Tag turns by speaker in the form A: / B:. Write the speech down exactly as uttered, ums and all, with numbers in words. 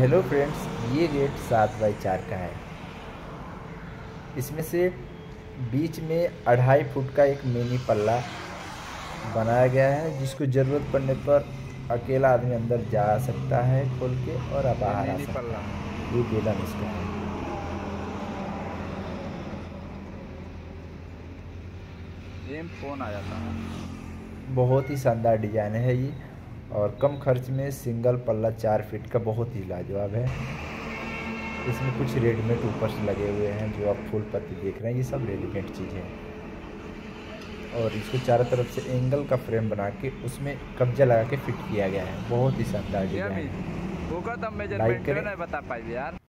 A: Hello friends, ये gate सात बाई चार का है। इसमें से बीच में अढ़ाई फुट का एक मिनी पल्ला बनाया गया है, जिसको ज़रूरत पड़ने पर अकेला आदमी अंदर जा सकता है खोल के और अब बाहर आ सकता है। ये बेलन इसका है।
B: गेम फोन आ जाता है।
A: बहुत ही शानदार डिजाइन है ये, और कम खर्च में सिंगल पल्ला चार फीट का बहुत ही लाजवाब है। इसमें कुछ रेडीमेड ऊपर से लगे हुए हैं, जो आप फूल पत्ती देख रहे हैं, ये सब रेडीमेड चीज़ है। और इसको चारों तरफ से एंगल का फ्रेम बना के उसमें कब्जा लगा के फिट किया गया है। बहुत ही शानदार डिजाइन है।
B: होगा तब
A: लाइक
B: मेजरमेंट
A: करें।
B: नहीं बता पाई यार।